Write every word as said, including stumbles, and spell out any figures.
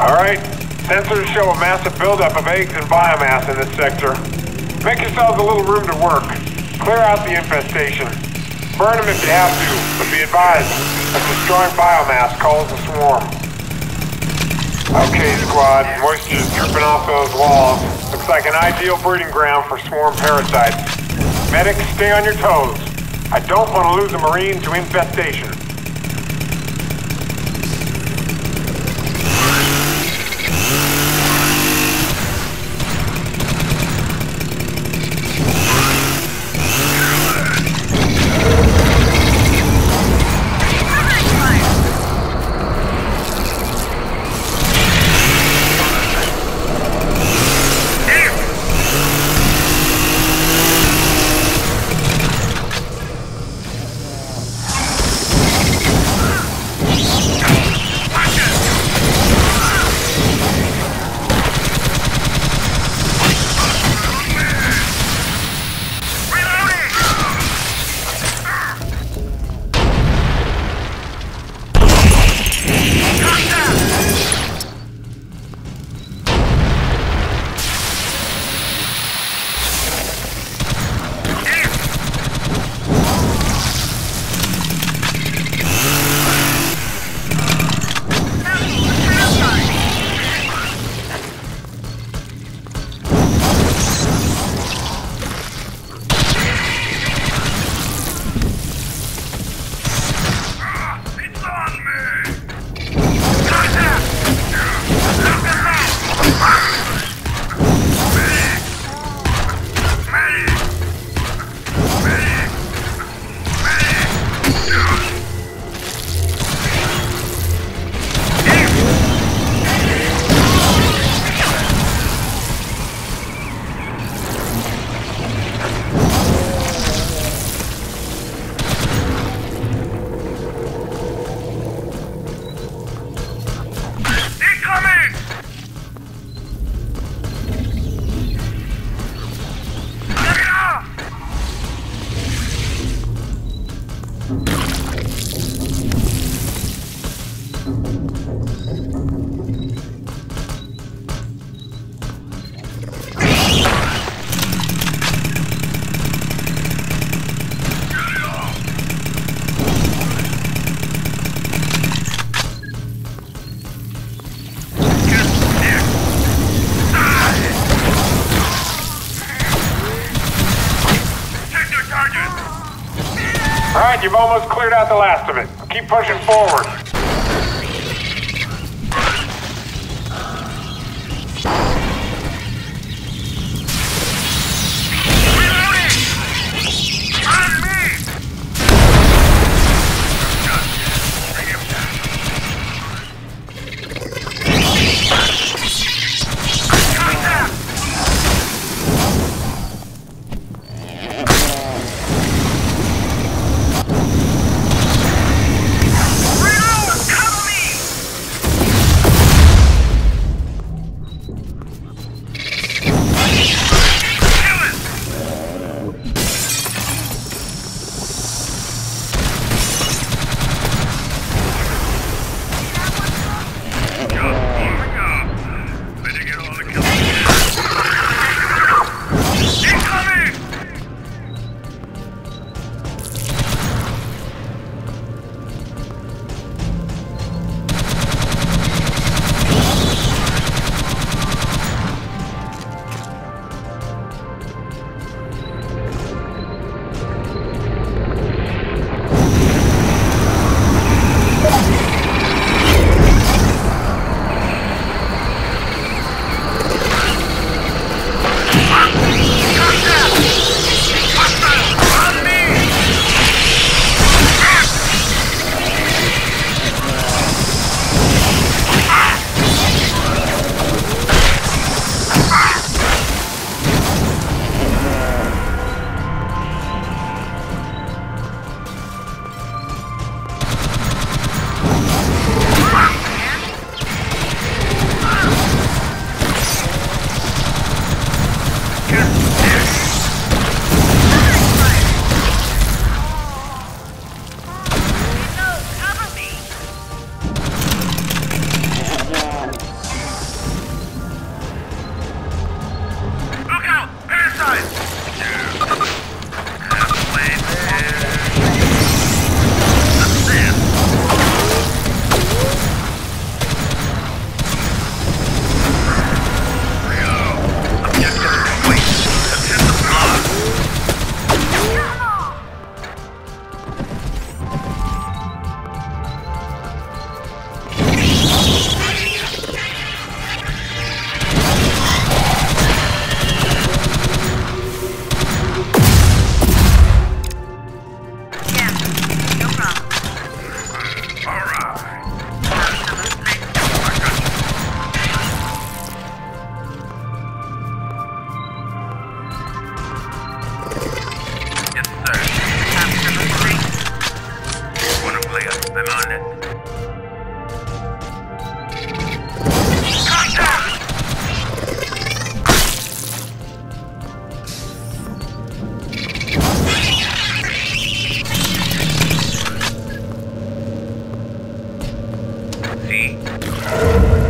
Alright, sensors show a massive buildup of eggs and biomass in this sector. Make yourselves a little room to work. Clear out the infestation. Burn them if you have to, but be advised that destroying biomass calls a swarm. Okay, squad, moisture's dripping off those walls. Looks like an ideal breeding ground for swarm parasites. Medics, stay on your toes. I don't want to lose a Marine to infestation. Alright, you've almost cleared out the last of it. Keep pushing forward. Reload! see.